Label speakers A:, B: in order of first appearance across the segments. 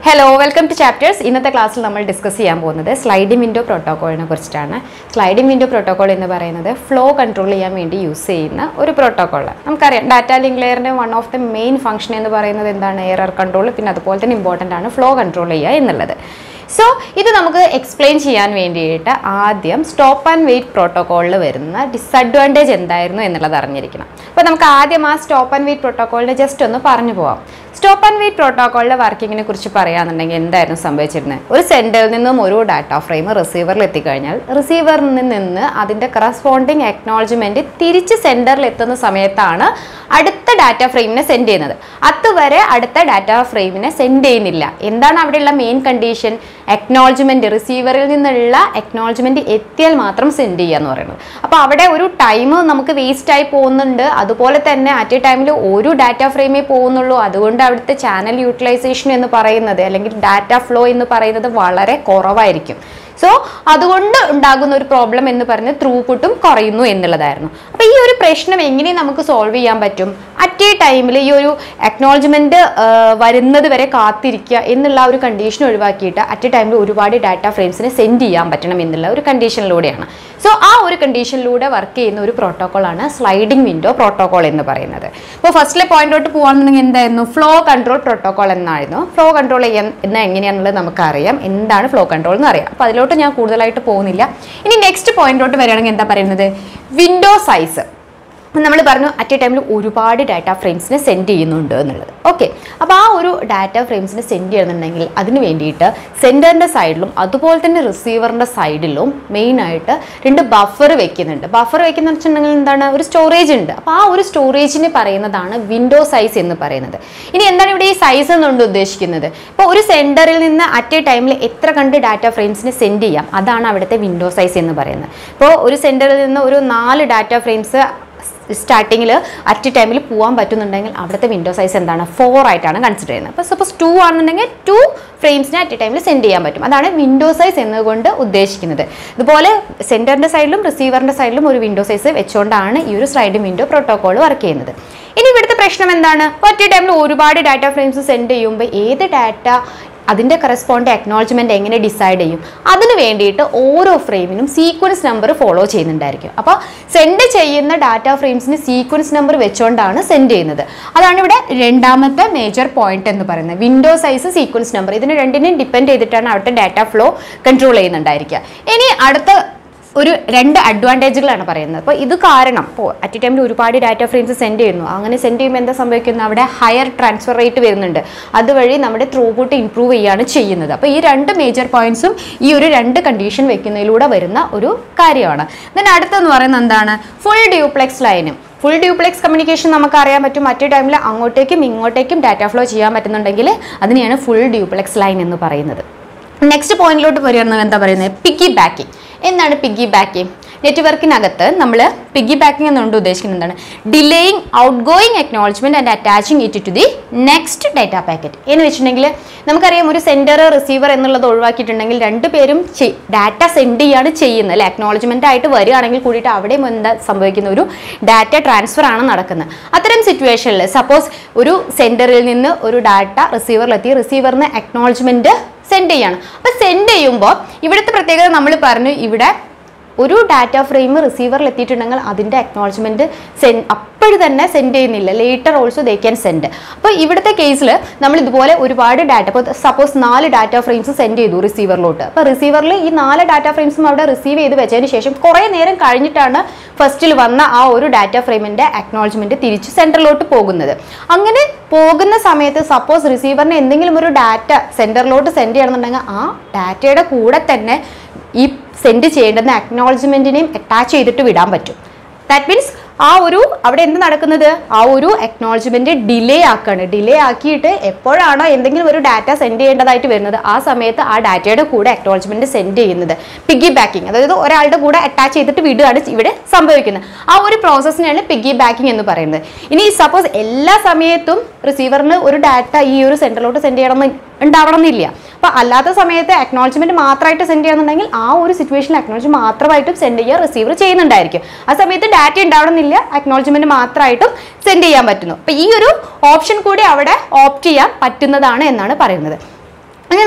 A: Hello, welcome to Chapters. ഇന്നത്തെ ക്ലാസ്സിൽ നമ്മൾ ഡിസ്കസ് ചെയ്യാൻ പോകുന്നത് സ്ലൈഡിംഗ് വിൻഡോ പ്രോട്ടോക്കോളിനെ കുറിച്ചിട്ടാണ്. സ്ലൈഡിംഗ് വിൻഡോ പ്രോട്ടോക്കോൾ എന്ന് പറയുന്നത് ഫ്ലോ കൺട്രോൾ ചെയ്യാൻ വേണ്ടി യൂസ് ചെയ്യുന്ന ഒരു പ്രോട്ടോക്കോളാണ്. നമുക്കറിയാം ഡാറ്റ ലിങ്ക് ലെയറിൻ്റെ one of the main function എന്ന് പറയുന്നത് എന്താണ്? Error control. പിന്നെ അതുപോലെ തന്നെ ഇമ്പോർട്ടൻ്റ് ആണ് ഫ്ലോ കൺട്രോൾ ചെയ്യുക എന്നുള്ളത്. സോ ഇത് നമുക്ക് എക്സ്പ്ലെയിൻ ചെയ്യാൻ വേണ്ടിയിട്ട് ആദ്യം സ്റ്റോപ്പ് ആൻഡ് വെയിറ്റ് പ്രോട്ടോക്കോളിൽ വരുന്ന ഡിസഡ്വാൻറ്റേജ് എന്തായിരുന്നു എന്നുള്ളത് അറിഞ്ഞിരിക്കണം. അപ്പോൾ നമുക്ക് ആദ്യം ആ സ്റ്റോപ്പ് ആൻഡ് വെയിറ്റ് പ്രോട്ടോക്കോളിനെ ജസ്റ്റ് ഒന്ന് പറഞ്ഞു പോവാം. സ്റ്റോപ്പ് ആൻഡ് വെയിറ്റ് പ്രോട്ടോക്കോളിൻ്റെ വർക്കിങ്ങിനെ കുറിച്ച് പറയുകയാണെന്നുണ്ടെങ്കിൽ എന്തായിരുന്നു സംഭവിച്ചിരുന്നത്? ഒരു സെൻറ്ററിൽ നിന്നും ഒരു ഡാറ്റ ഫ്രെയിം റിസീവറിൽ എത്തിക്കഴിഞ്ഞാൽ റിസീവറിൽ നിന്ന് അതിൻ്റെ കറസ്പോണ്ടിങ് അക്നോളജ്മെൻറ്റ് തിരിച്ച് സെൻറ്ററിൽ എത്തുന്ന സമയത്താണ് അടുത്ത ഡാറ്റ ഫ്രെയിമിനെ സെൻഡ് ചെയ്യുന്നത്. അതുവരെ അടുത്ത ഡാറ്റ ഫ്രെയിമിനെ സെൻഡ് ചെയ്യുന്നില്ല. എന്താണ് അവിടെയുള്ള മെയിൻ കണ്ടീഷൻ? അക്നോളജ്മെൻറ്റ്, റിസീവറിൽ നിന്നുള്ള അക്നോളജ്മെൻറ്റ് എത്തിയാൽ മാത്രം സെൻഡ് ചെയ്യുക എന്ന് പറയുന്നത്. അപ്പോൾ അവിടെ ഒരു ടൈം നമുക്ക് വേസ്റ്റായി പോകുന്നുണ്ട്. അതുപോലെ തന്നെ അറ്റ് എ ടൈമിൽ ഒരു ഡാറ്റ ഫ്രെയിമേ പോകുന്നുള്ളൂ. അതുകൊണ്ട് അവിടുത്തെ ചാനൽ യൂട്ടിലൈസേഷൻ എന്ന് പറയുന്നത് അല്ലെങ്കിൽ ഡാറ്റ ഫ്ലോ എന്ന് പറയുന്നത് വളരെ കുറവായിരിക്കും. സോ അതുകൊണ്ട് ഉണ്ടാകുന്ന ഒരു പ്രോബ്ലം എന്ന് പറയുന്നത് ത്രൂപുട്ടും കുറയുന്നു എന്നുള്ളതായിരുന്നു. അപ്പോൾ ഈ ഒരു പ്രശ്നം എങ്ങനെ നമുക്ക് സോൾവ് ചെയ്യാൻ പറ്റും? അറ്റ് എ ടൈമിൽ ഈ ഒരു അക്നോളജ്മെൻറ്റ് വരുന്നത് വരെ കാത്തിരിക്കുക എന്നുള്ള ഒരു കണ്ടീഷൻ ഒഴിവാക്കിയിട്ട് അറ്റ് എ ടൈമിൽ ഒരുപാട് ഡാറ്റ ഫ്രെയിംസിനെ സെൻഡ് ചെയ്യാൻ പറ്റണം എന്നുള്ള ഒരു കണ്ടീഷനിലൂടെയാണ്. സോ ആ ഒരു കണ്ടീഷനിലൂടെ വർക്ക് ചെയ്യുന്ന ഒരു പ്രോട്ടോക്കോളാണ് സ്ലൈഡിംഗ് വിൻഡോ പ്രോട്ടോക്കോൾ എന്ന് പറയുന്നത്. അപ്പോൾ ഫസ്റ്റിലെ പോയിന്റോട്ട് പോകുകയാണെന്നുണ്ടെങ്കിൽ എന്തായിരുന്നു? ഫ്ലോ കൺട്രോൾ പ്രോട്ടോക്കോൾ എന്നായിരുന്നു. ഫ്ലോ കൺട്രോൾ ചെയ്യാൻ എങ്ങനെയാണെന്നുള്ളത് നമുക്കറിയാം. എന്താണ് ഫ്ലോ കൺട്രോൾ എന്ന് അറിയാം. അപ്പോൾ അതിലോട്ട് ഞാൻ കൂടുതലായിട്ട് പോകുന്നില്ല. ഇനി നെക്സ്റ്റ് പോയിന്റോട്ട് വരികയാണെങ്കിൽ എന്താ പറയുന്നത്? Window size. നമ്മൾ പറഞ്ഞു അറ്റ് എ ടൈമിൽ ഒരുപാട് ഡാറ്റ ഫ്രെയിംസിനെ സെൻഡ് ചെയ്യുന്നുണ്ട് എന്നുള്ളത്. ഓക്കെ, അപ്പോൾ ആ ഒരു ഡാറ്റ ഫ്രെയിംസിനെ സെൻഡ് ചെയ്യുന്നുണ്ടെങ്കിൽ അതിന് വേണ്ടിയിട്ട് സെൻഡറിൻ്റെ സൈഡിലും അതുപോലെ തന്നെ റിസീവറിൻ്റെ സൈഡിലും മെയിനായിട്ട് രണ്ട് ബഫർ വെക്കുന്നുണ്ട്. ബഫർ വെക്കുന്ന വെച്ചിട്ടുണ്ടെങ്കിൽ എന്താണ്? ഒരു സ്റ്റോറേജ് ഉണ്ട്. അപ്പോൾ ആ ഒരു സ്റ്റോറേജിന് പറയുന്നതാണ് വിൻഡോ സൈസ് എന്ന് പറയുന്നത്. ഇനി എന്താണ് ഇവിടെ ഈ സൈസ് എന്നുകൊണ്ട് ഉദ്ദേശിക്കുന്നത്? ഇപ്പോൾ ഒരു സെൻഡറിൽ നിന്ന് അറ്റ് എ ടൈമിൽ എത്ര കണ്ട് ഡാറ്റ ഫ്രെയിംസിനെ സെൻഡ് ചെയ്യാം, അതാണ് അവിടുത്തെ വിൻഡോ സൈസ് എന്ന് പറയുന്നത്. ഇപ്പോൾ ഒരു സെൻഡറിൽ നിന്ന് ഒരു 4 ഡാറ്റ ഫ്രെയിംസ് സ്റ്റാർട്ടിങ്ങിൽ അറ്റ് എ ടൈമിൽ പോകാൻ പറ്റുന്നുണ്ടെങ്കിൽ അവിടുത്തെ വിൻഡോ സൈസ് എന്താണ്? 4 ആയിട്ടാണ് കൺസിഡർ ചെയ്യുന്നത്. അപ്പോൾ സപ്പോസ് 2 ആണെന്നുണ്ടെങ്കിൽ 2 ഫ്രെയിംസിനെ അറ്റ് എ ടൈമിൽ സെൻഡ് ചെയ്യാൻ പറ്റും. അതാണ് വിൻഡോ സൈസ് എന്നുകൊണ്ട് ഉദ്ദേശിക്കുന്നത്. ഇതുപോലെ സെൻറ്ററിൻ്റെ സൈഡിലും റിസീവറിൻ്റെ സൈഡിലും ഒരു വിൻഡോ സൈസ് വെച്ചുകൊണ്ടാണ് ഈ ഒരു സ്ലൈഡിംഗ് വിൻഡോ പ്രോട്ടോക്കോൾ വർക്ക് ചെയ്യുന്നത്. ഇനി ഇവിടുത്തെ പ്രശ്നം എന്താണ്? ഒറ്റ ടൈമിൽ ഒരുപാട് ഡാറ്റ ഫ്രെയിംസ് സെൻഡ് ചെയ്യുമ്പോൾ ഏത് ഡാറ്റ അതിൻ്റെ കറസ്പോണ്ടിങ് അക്നോളജ്മെൻറ്റ് എങ്ങനെ ഡിസൈഡ് ചെയ്യും? അതിന് വേണ്ടിയിട്ട് ഓരോ ഫ്രെയിമിനും സീക്വൻസ് നമ്പർ ഫോളോ ചെയ്യുന്നുണ്ടായിരിക്കും. അപ്പോൾ സെൻഡ് ചെയ്യുന്ന ഡാറ്റ ഫ്രെയിംസിന് സീക്വൻസ് നമ്പർ വെച്ചുകൊണ്ടാണ് സെൻഡ് ചെയ്യുന്നത്. അതാണ് ഇവിടെ രണ്ടാമത്തെ മേജർ പോയിന്റ് എന്ന് പറയുന്നത്. വിൻഡോ സൈസ്, സീക്വൻസ് നമ്പർ, ഇതിന് രണ്ടിനെയും ഡിപ്പെൻഡ് ചെയ്തിട്ടാണ് അവിടുത്തെ ഡാറ്റ ഫ്ലോ കൺട്രോൾ ചെയ്യുന്നുണ്ടായിരിക്കുക. ഇനി അടുത്ത ഒരു 2 അഡ്വാൻറ്റേജുകളാണ് പറയുന്നത്. അപ്പോൾ ഇത് കാരണം ഇപ്പോൾ അറ്റ് എ ടൈമിൽ ഒരുപാട് ഡാറ്റ ഫ്രെയിംസ് സെൻഡ് ചെയ്യുന്നു. അങ്ങനെ സെൻഡ് ചെയ്യുമ്പോൾ എന്താ സംഭവിക്കുന്നത്? അവിടെ ഹയർ ട്രാൻസ്ഫർ റേറ്റ് വരുന്നുണ്ട്. അതുവഴി നമ്മുടെ ത്രൂപുട്ട് ഇംപ്രൂവ് ചെയ്യുകയാണ് ചെയ്യുന്നത്. അപ്പോൾ ഈ 2 മേജർ പോയിന്റ്സും ഈ ഒരു 2 കണ്ടീഷൻ വെക്കുന്നതിലൂടെ വരുന്ന ഒരു കാര്യമാണ്. ദെൻ അടുത്തെന്ന് പറയുന്നത് എന്താണ്? ഫുൾ ഡ്യൂപ്ലെക്സ് ലൈനും. ഫുൾ ഡ്യൂപ്ലെക്സ് കമ്മ്യൂണിക്കേഷൻ നമുക്ക് അറിയാൻ പറ്റും. മറ്റേ ടൈമിൽ അങ്ങോട്ടേക്കും ഇങ്ങോട്ടേക്കും ഡാറ്റ ഫ്ലോ ചെയ്യാൻ പറ്റുന്നുണ്ടെങ്കിൽ അതിനെയാണ് ഫുൾ ഡ്യൂപ്ലെക്സ് ലൈൻ എന്ന് പറയുന്നത്. നെക്സ്റ്റ് പോയിന്റിലോട്ട് പറയുന്നത് എന്താ പറയുന്നത്? Piggybacking. എന്താണ് പിഗ്ഗി ബാക്കിംഗ്? നെറ്റ്വർക്കിനകത്ത് നമ്മൾ പിഗ്ഗി ബാക്കിംഗ് എന്നുകൊണ്ട് ഉദ്ദേശിക്കുന്നത് എന്താണ്? Delaying outgoing acknowledgement and attaching it to the next data packet എന്ന് വെച്ചിട്ടുണ്ടെങ്കിൽ നമുക്കറിയാം ഒരു സെൻഡർ റിസീവർ എന്നുള്ളത് ഒഴിവാക്കിയിട്ടുണ്ടെങ്കിൽ 2 പേരും ഡാറ്റ സെൻഡ് ചെയ്യാണ് ചെയ്യുന്നത് അല്ലെ. അക്നോളജ്മെൻ്റ് ആയിട്ട് വരികയാണെങ്കിൽ കൂടിയിട്ട് അവിടെയും എന്താ സംഭവിക്കുന്ന ഒരു ഡാറ്റ ട്രാൻസ്ഫർ ആണ് നടക്കുന്നത്. അത്തരം സിറ്റുവേഷനിൽ സപ്പോസ് ഒരു സെൻഡറിൽ നിന്ന് ഒരു ഡാറ്റ റിസീവറിലെത്തി, റിസീവറിന് അക്നോളജ്മെൻറ്റ് സെൻഡ് ചെയ്യാണ്. അപ്പോൾ സെൻഡ് ചെയ്യുമ്പോൾ ഇവിടുത്തെ പ്രത്യേകത നമ്മൾ പറഞ്ഞു, ഇവിടെ ഒരു ഡാറ്റ ഫ്രെയിം റിസീവറിൽ എത്തിയിട്ടുണ്ടെങ്കിൽ അതിൻ്റെ അക്നോളജ്മെൻറ്റ് അപ്പോഴും തന്നെ സെൻഡ് ചെയ്യുന്നില്ല. Later also they can send. അപ്പോൾ ഇവിടുത്തെ കേസിൽ നമ്മൾ ഇതുപോലെ ഒരുപാട് ഡാറ്റ, ഇപ്പോൾ സപ്പോസ് 4 ഡാറ്റ ഫ്രെയിംസ് സെൻഡ് ചെയ്തു റിസീവറിലോട്ട്. അപ്പോൾ റിസീവറിൽ ഈ 4 ഡാറ്റ ഫ്രെയിംസും അവിടെ റിസീവ് ചെയ്ത് വെച്ചതിന് ശേഷം കുറേ നേരം കഴിഞ്ഞിട്ടാണ് ഫസ്റ്റിൽ വന്ന ആ ഒരു ഡാറ്റ ഫ്രെയിമിൻ്റെ അക്നോളജ്മെൻറ്റ് തിരിച്ച് സെൻറ്ററിലോട്ട് പോകുന്നത്. അങ്ങനെ പോകുന്ന സമയത്ത് സപ്പോസ് റിസീവറിന് എന്തെങ്കിലും ഒരു ഡാറ്റ സെൻറ്ററിലോട്ട് സെൻഡ് ചെയ്യണമെന്നുണ്ടെങ്കിൽ ആ ഡാറ്റയുടെ കൂടെ തന്നെ ഈ സെൻഡ് ചെയ്യേണ്ടുന്ന അക്നോളജ്മെൻറ്റിനെയും അറ്റാച്ച് ചെയ്തിട്ട് വിടാൻ പറ്റും. ദാറ്റ് മീൻസ് ആ ഒരു അവിടെ എന്ത് നടക്കുന്നത്? ആ ഒരു അക്നോളജ്മെൻറ്റ് ഡിലേ ആക്കുകയാണ്. ഡിലേ ആക്കിയിട്ട് എപ്പോഴാണോ എന്തെങ്കിലും ഒരു ഡാറ്റ സെൻഡ് ചെയ്യേണ്ടതായിട്ട് വരുന്നത് ആ സമയത്ത് ആ ഡാറ്റയുടെ കൂടെ അക്നോളജ്മെൻറ്റ് സെൻഡ് ചെയ്യുന്നത് പിഗ്ഗി ബാക്കിംഗ്, അതായത് ഒരാളുടെ കൂടെ അറ്റാച്ച് ചെയ്തിട്ട് വിടുകയാണ് ഇവിടെ സംഭവിക്കുന്നത്. ആ ഒരു പ്രോസസ്സിനാണ് പിഗ്ഗി ബാക്കിംഗ് എന്ന് പറയുന്നത്. ഇനി സപ്പോസ് എല്ലാ സമയത്തും റിസീവറിന് ഒരു ഡാറ്റ ഈ ഒരു സെൻറ്ററിലോട്ട് സെൻഡ് ചെയ്യണം ഉണ്ടാവണം എന്നില്ല. അപ്പോൾ അല്ലാത്ത സമയത്ത് അക്നോളജ്മെൻറ്റ് മാത്രമായിട്ട് സെൻഡ് ചെയ്യണമെന്നുണ്ടെങ്കിൽ ആ ഒരു സിറ്റുവേഷനിൽ അക്നോളജ്മെൻറ്റ് മാത്രമായിട്ടും സെൻഡ് ചെയ്യുക റിസീവർ ചെയ്യുന്നുണ്ടായിരിക്കും. ആ സമയത്ത് ഡാറ്റ ഉണ്ടാവണമെന്നില്ല, അക്നോളജ്മെൻറ്റ് മാത്രമായിട്ടും സെൻഡ് ചെയ്യാൻ പറ്റുന്നു. അപ്പോൾ ഈ ഒരു ഓപ്ഷൻ കൂടി അവിടെ ഓപ്റ്റ് ചെയ്യാൻ പറ്റുന്നതാണ് എന്നാണ് പറയുന്നത്.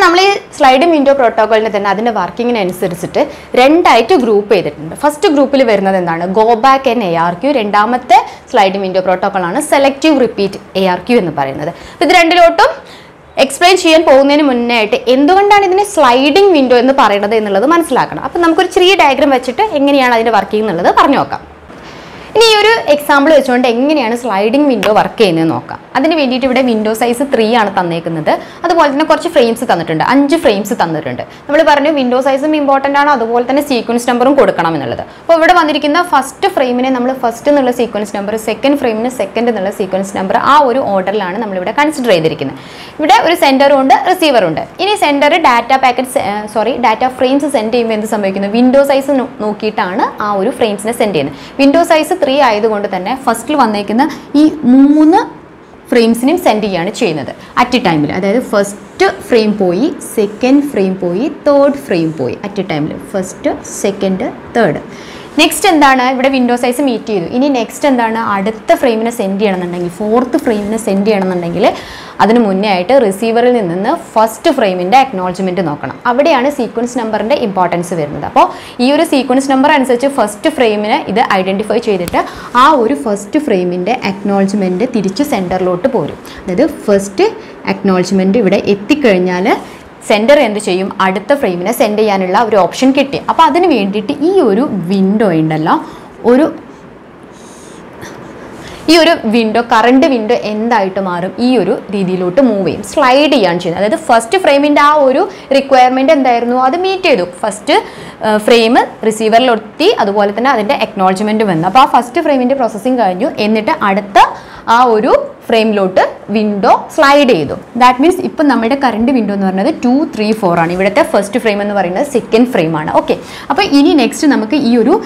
A: നമ്മൾ ഈ സ്ലൈഡിംഗ് വിൻഡോ പ്രോട്ടോക്കോളിനെ തന്നെ അതിൻ്റെ വർക്കിങ്ങിനനുസരിച്ചിട്ട് രണ്ടായിട്ട് ഗ്രൂപ്പ് ചെയ്തിട്ടുണ്ട്. ഫസ്റ്റ് ഗ്രൂപ്പിൽ വരുന്നത് എന്താണ്? Go back and ARQ. രണ്ടാമത്തെ സ്ലൈഡിംഗ് വിൻഡോ പ്രോട്ടോക്കോളാണ് സെലക്റ്റീവ് റിപ്പീറ്റ് ARQ എന്ന് പറയുന്നത്. ഇത് രണ്ടിലോട്ടും എക്സ്പ്ലെയിൻ ചെയ്യാൻ പോകുന്നതിന് മുന്നേ ആയിട്ട് എന്തുകൊണ്ടാണ് ഇതിനെ സ്ലൈഡിംഗ് വിൻഡോ എന്ന് പറയുന്നത് എന്നുള്ളത് മനസ്സിലാക്കണം. അപ്പം നമുക്കൊരു ചെറിയ ഡയഗ്രാം വെച്ചിട്ട് എങ്ങനെയാണ് അതിൻ്റെ വർക്കിംഗ് എന്നുള്ളത് പറഞ്ഞു നോക്കാം. ഇനി ഈ ഒരു എക്സാമ്പിൾ വെച്ചുകൊണ്ട് എങ്ങനെയാണ് സ്ലൈഡിംഗ് വിൻഡോ വർക്ക് ചെയ്യുന്നത് നോക്കാം. അതിന് വേണ്ടിയിട്ട് ഇവിടെ വിൻഡോ സൈസ് 3 ആണ് തന്നേക്കുന്നത്. അതുപോലെ തന്നെ കുറച്ച് ഫ്രെയിംസ് തന്നിട്ടുണ്ട്, 5 ഫ്രെയിംസ് തന്നിട്ടുണ്ട്. നമ്മൾ പറഞ്ഞു വിൻഡോ സൈസും ഇമ്പോർട്ടൻ്റ് ആണ്, അതുപോലെ തന്നെ സീക്വൻസ് നമ്പറും കൊടുക്കണം എന്നുള്ളത്. അപ്പോൾ ഇവിടെ വന്നിരിക്കുന്ന ഫസ്റ്റ് ഫ്രെയിമിനെ നമ്മൾ ഫസ്റ്റ് എന്നുള്ള സീക്വൻസ് നമ്പർ, സെക്കൻഡ് ഫ്രെയിമിന് സെക്കൻഡ് എന്നുള്ള സീക്വൻസ് നമ്പർ, ആ ഒരു ഓർഡറിലാണ് നമ്മളിവിടെ കൺസിഡർ ചെയ്തിരിക്കുന്നത്. ഇവിടെ ഒരു സെൻറ്ററും ഉണ്ട്, റിസീവറും ഉണ്ട്. ഇനി സെൻറ്റർ ഡാറ്റ ഫ്രെയിംസ് സെൻഡ് ചെയ്യുമ്പോൾ എന്ത് സംഭവിക്കുന്നു? വിൻഡോ സൈസ് നോക്കിയിട്ടാണ് ആ ഒരു ഫ്രെയിംസിനെ സെൻഡ് ചെയ്യുന്നത്. വിൻഡോ സൈസ് 3 ആയതുകൊണ്ട് തന്നെ ഫസ്റ്റിൽ വന്നേക്കുന്ന ഈ 3 ഫ്രെയിംസിനെയും സെൻഡ് ചെയ്യുകയാണ് ചെയ്യുന്നത് അറ്റ് എ ടൈമിൽ. അതായത് ഫസ്റ്റ് ഫ്രെയിം പോയി, സെക്കൻഡ് ഫ്രെയിം പോയി, തേർഡ് ഫ്രെയിം പോയി അറ്റ് എ ടൈമിൽ. First, second, third. നെക്സ്റ്റ് എന്താണ്? ഇവിടെ വിൻഡോ സൈസ് മീറ്റ് ചെയ്തു. ഇനി നെക്സ്റ്റ് എന്താണ്? അടുത്ത ഫ്രെയിമിനെ സെൻഡ് ചെയ്യണമെന്നുണ്ടെങ്കിൽ, ഫോർത്ത് ഫ്രെയിമിനെ സെൻഡ് ചെയ്യണമെന്നുണ്ടെങ്കിൽ അതിന് മുന്നേ ആയിട്ട് റിസീവറിൽ നിന്ന് ഫസ്റ്റ് ഫ്രെയിമിൻ്റെ അക്നോളജ്മെൻറ്റ് നോക്കണം. അവിടെയാണ് സീക്വൻസ് നമ്പറിൻ്റെ ഇമ്പോർട്ടൻസ് വരുന്നത്. അപ്പോൾ ഈ ഒരു സീക്വൻസ് നമ്പർ അനുസരിച്ച് ഫസ്റ്റ് ഫ്രെയിമിനെ ഇത് ഐഡൻറ്റിഫൈ ചെയ്തിട്ട് ആ ഒരു ഫസ്റ്റ് ഫ്രെയിമിൻ്റെ അക്നോളജ്മെൻറ്റ് തിരിച്ച് സെൻറ്ററിലോട്ട് പോരും. അതായത് ഫസ്റ്റ് അക്നോളജ്മെൻറ്റ് ഇവിടെ എത്തിക്കഴിഞ്ഞാൽ സെൻറ്റർ എന്ത് ചെയ്യും? അടുത്ത ഫ്രെയിമിനെ സെൻഡ് ചെയ്യാനുള്ള ഒരു ഓപ്ഷൻ കിട്ടി. അപ്പോൾ അതിന് വേണ്ടിയിട്ട് ഈ ഒരു വിൻഡോ ഉണ്ടല്ലോ, ഈ ഒരു വിൻഡോ, കറണ്ട് വിൻഡോ എന്തായിട്ട് മാറും? ഈ ഒരു രീതിയിലോട്ട് മൂവ് ചെയ്യും, സ്ലൈഡ് ചെയ്യാൻ ചെയ്യുന്നത്. അതായത് ഫസ്റ്റ് ഫ്രെയിമിൻ്റെ ആ ഒരു റിക്വയർമെൻറ്റ് എന്തായിരുന്നു? അത് മീറ്റ് ചെയ്തു. ഫസ്റ്റ് ഫ്രെയിം റിസീവറിലെത്തി, അതുപോലെ തന്നെ അതിൻ്റെ അക്നോളജ്മെൻറ്റ് വന്നു. അപ്പോൾ ആ ഫസ്റ്റ് ഫ്രെയിമിൻ്റെ പ്രോസസ്സിങ് കഴിഞ്ഞു. എന്നിട്ട് അടുത്ത ആ ഒരു ഫ്രെയിമിലോട്ട് വിൻഡോ സ്ലൈഡ് ചെയ്തു. ദാറ്റ് മീൻസ് ഇപ്പം നമ്മുടെ കറണ്ട് വിൻഡോ എന്ന് പറയുന്നത് 2, 3, 4 ആണ്. ഇവിടുത്തെ ഫസ്റ്റ് ഫ്രെയിം എന്ന് പറയുന്നത് സെക്കൻഡ് ഫ്രെയിമാണ്. ഓക്കെ, അപ്പോൾ ഇനി നെക്സ്റ്റ് നമുക്ക്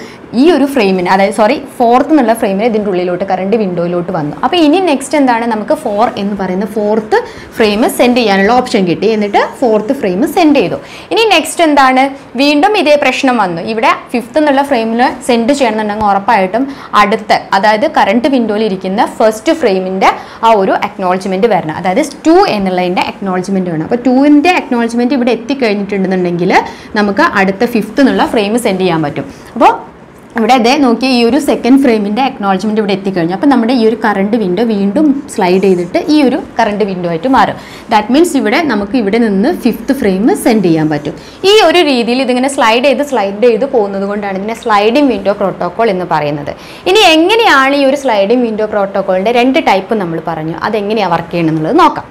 A: ഈ ഒരു ഫ്രെയിമിന്, അതായത് ഫോർത്ത് എന്നുള്ള ഫ്രെയിമിന് ഇതിൻ്റെ ഉള്ളിലോട്ട് കറണ്ട് വിൻഡോയിലോട്ട് വന്നു. അപ്പോൾ ഇനി നെക്സ്റ്റ് എന്താണ്? നമുക്ക് 4 എന്ന് പറയുന്ന ഫോർത്ത് ഫ്രെയിം സെൻഡ് ചെയ്യാനുള്ള ഓപ്ഷൻ കിട്ടി. എന്നിട്ട് ഫോർത്ത് ഫ്രെയിം സെൻഡ് ചെയ്തു. ഇനി നെക്സ്റ്റ് എന്താണ്? വീണ്ടും ഇതേ പ്രശ്നം വന്നു. ഇവിടെ 5th എന്നുള്ള ഫ്രെയിമിൽ സെൻഡ് ചെയ്യണമെന്നുണ്ടെങ്കിൽ ഉറപ്പായിട്ടും അടുത്ത, അതായത് കറണ്ട് വിൻഡോയിൽ ഇരിക്കുന്ന ഫസ്റ്റ് ഫ്രെയിമിൻ്റെ ആ ഒരു അക്നോളജ്മെൻറ്റ് വരണം. അതായത് 2 എന്നുള്ളതിൻ്റെ അക്നോളജ്മെൻറ്റ് വേണം. അപ്പോൾ 2ൻ്റെ അക്നോളജ്മെൻറ്റ് ഇവിടെ എത്തിക്കഴിഞ്ഞിട്ടുണ്ടെന്നുണ്ടെങ്കിൽ നമുക്ക് അടുത്ത 5th എന്നുള്ള ഫ്രെയിം സെൻഡ് ചെയ്യാൻ പറ്റും. അപ്പോൾ ഇവിടെ അതേ നോക്കി, ഈ ഒരു സെക്കൻഡ് ഫ്രെയിമിൻ്റെ അക്നോളജ്മെൻറ്റ് ഇവിടെ എത്തിക്കഴിഞ്ഞു. അപ്പോൾ നമ്മുടെ ഈ ഒരു കറണ്ട് വിൻഡോ വീണ്ടും സ്ലൈഡ് ചെയ്തിട്ട് ഈ ഒരു കറണ്ട് വിൻഡോ ആയിട്ട് മാറും. ദാറ്റ് മീൻസ് ഇവിടെ നമുക്ക് ഇവിടെ നിന്ന് 5th ഫ്രെയിം സെൻഡ് ചെയ്യാൻ പറ്റും. ഈ ഒരു രീതിയിൽ ഇതിങ്ങനെ സ്ലൈഡ് ചെയ്ത് പോകുന്നത് കൊണ്ടാണ് ഇതിനെ സ്ലൈഡിംഗ് വിൻഡോ പ്രോട്ടോക്കോൾ എന്ന് പറയുന്നത്. ഇനി എങ്ങനെയാണ് ഈ ഒരു സ്ലൈഡിംഗ് വിൻഡോ പ്രോട്ടോക്കോളിൻ്റെ 2 ടൈപ്പ് നമ്മൾ പറഞ്ഞു, അതെങ്ങനെയാണ് വർക്ക് ചെയ്യണം എന്നുള്ളത് നോക്കാം.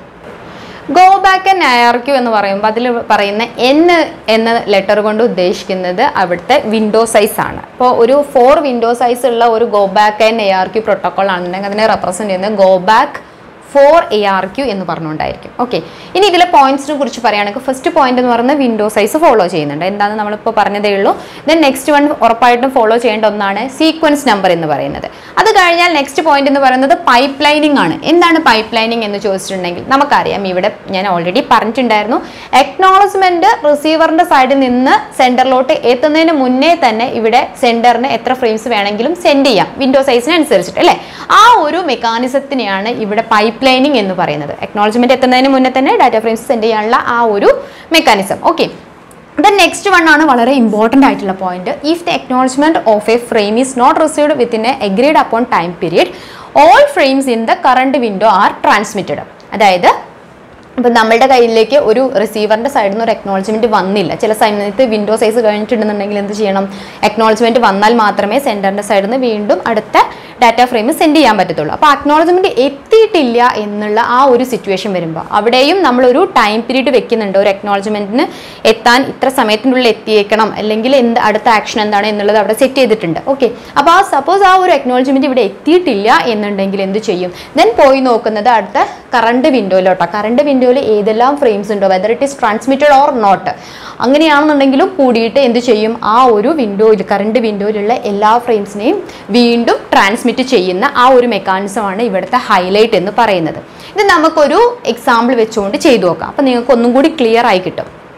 A: ഗോ ബാക്ക് ആൻഡ് ARQ എന്ന് പറയുമ്പോൾ അതിൽ പറയുന്ന എന്ന ലെറ്റർ കൊണ്ട് ഉദ്ദേശിക്കുന്നത് അവിടുത്തെ വിൻഡോ സൈസ് ആണ്. അപ്പോൾ ഒരു 4 വിൻഡോ സൈസ് ഉള്ള ഒരു go back and ARQ protocol ആണെന്നുണ്ടെങ്കിൽ അതിനെ റെപ്രസെൻറ്റ് ചെയ്യുന്നത് ഗോ ബാക്ക് 4 ARQ എന്ന് പറഞ്ഞുകൊണ്ടായിരിക്കും. ഓക്കെ, ഇനി ഇതിലെ പോയിന്റ്സിനെ കുറിച്ച് പറയുകയാണെങ്കിൽ ഫസ്റ്റ് പോയിന്റ് എന്ന് പറയുന്നത് വിൻഡോ സൈസ് ഫോളോ ചെയ്യുന്നുണ്ട്. എന്താണെന്ന് നമ്മളിപ്പോൾ പറഞ്ഞതേ ഉള്ളൂ. ദെൻ നെക്സ്റ്റ് വൺ ഉറപ്പായിട്ടും ഫോളോ ചെയ്യേണ്ട ഒന്നാണ് സീക്വൻസ് നമ്പർ എന്ന് പറയുന്നത്. അത് കഴിഞ്ഞാൽ നെക്സ്റ്റ് പോയിന്റ് എന്ന് പറയുന്നത് പൈപ്പ് ലൈനിങ് ആണ്. എന്താണ് പൈപ്പ് ലൈനിങ് എന്ന് ചോദിച്ചിട്ടുണ്ടെങ്കിൽ നമുക്കറിയാം, ഇവിടെ ഞാൻ ഓൾറെഡി പറഞ്ഞിട്ടുണ്ടായിരുന്നു, അക്നോളജ്മെന്റ് റിസീവറിന്റെ സൈഡിൽ നിന്ന് സെന്ററിലോട്ട് എത്തുന്നതിന് മുന്നേ തന്നെ ഇവിടെ സെന്ററിന് എത്ര ഫ്രെയിംസ് വേണമെങ്കിലും സെൻഡ് ചെയ്യാം വിൻഡോ സൈസിനനുസരിച്ചിട്ട്, അല്ലേ? ആ ഒരു മെക്കാനിസത്തിനെയാണ് ഇവിടെ പൈപ്പ് ലൈനിങ് എന്ന് പറയുന്നത്. അക്നോളജ്മെന്റ് എത്തുന്നതിന് മുന്നേ തന്നെ ഡാറ്റ ഫ്രെയിംസ് സെൻഡ് ചെയ്യാനുള്ള ആ ഒരു mechanism. Okay, then next one ആണ് വളരെ ഇമ്പോർട്ടൻ്റ് ആയിട്ടുള്ള point. If the acknowledgement of a frame is not received within a agreed upon time period, all frames in the current window are transmitted. അതായത് ഇപ്പം നമ്മളുടെ കയ്യിലേക്ക് ഒരു റിസീവറിൻ്റെ സൈഡിൽ നിന്ന് ഒരു അക്നോളജ്മെൻറ്റ് വന്നില്ല, ചില സമയത്ത് വിൻഡോ സൈസ് കഴിഞ്ഞിട്ടുണ്ടെന്നുണ്ടെങ്കിൽ എന്ത് ചെയ്യണം? അക്നോളജ്മെൻറ്റ് വന്നാൽ മാത്രമേ സെൻറ്ററിൻ്റെ സൈഡിൽ നിന്ന് വീണ്ടും അടുത്ത ഡാറ്റ ഫ്രെയിം സെൻഡ് ചെയ്യാൻ പറ്റത്തുള്ളൂ. അപ്പോൾ അക്നോളജ്മെൻറ്റ് എത്തിയിട്ടില്ല എന്നുള്ള ആ ഒരു സിറ്റുവേഷൻ വരുമ്പോൾ അവിടെയും നമ്മളൊരു ടൈം പീരീഡ് വെക്കുന്നുണ്ട്. ഒരു അക്നോളജ്മെൻറ്റിന് എത്താൻ ഇത്ര സമയത്തിനുള്ളിൽ എത്തിയേക്കണം, അല്ലെങ്കിൽ അടുത്ത ആക്ഷൻ എന്താണ് എന്നുള്ളത് അവിടെ സെറ്റ് ചെയ്തിട്ടുണ്ട്. ഓക്കെ, അപ്പോൾ സപ്പോസ് ആ ഒരു അക്നോളജ്മെൻറ്റ് ഇവിടെ എത്തിയിട്ടില്ല എന്നുണ്ടെങ്കിൽ എന്ത് ചെയ്യും? ദെൻ പോയി നോക്കുന്നത് അടുത്ത കറണ്ട് വിൻഡോയിലോട്ടാണ്. കറണ്ട് വിൻഡോയിൽ ഏതെല്ലാം ഫ്രെയിംസ് ഉണ്ടോ, whether it is transmitted or not, അങ്ങനെയാണെന്നുണ്ടെങ്കിലും കൂടിയിട്ട് എന്ത് ചെയ്യും? ആ ഒരു വിൻഡോയിൽ, കറണ്ട് വിൻഡോയിലുള്ള എല്ലാ ഫ്രെയിംസിനെയും വീണ്ടും ട്രാൻസ്മിറ്റ് ചെയ്യുന്ന ആ ഒരു മെക്കാനിസമാണ് ഇവിടുത്തെ ഹൈലൈറ്റ് എന്ന് പറയുന്നത്. ഇത് നമുക്കൊരു എക്സാമ്പിൾ വെച്ചുകൊണ്ട് ചെയ്തു നോക്കാം. അപ്പോൾ നിങ്ങൾക്ക് ഒന്നും കൂടി ക്ലിയർ ആയി കിട്ടും.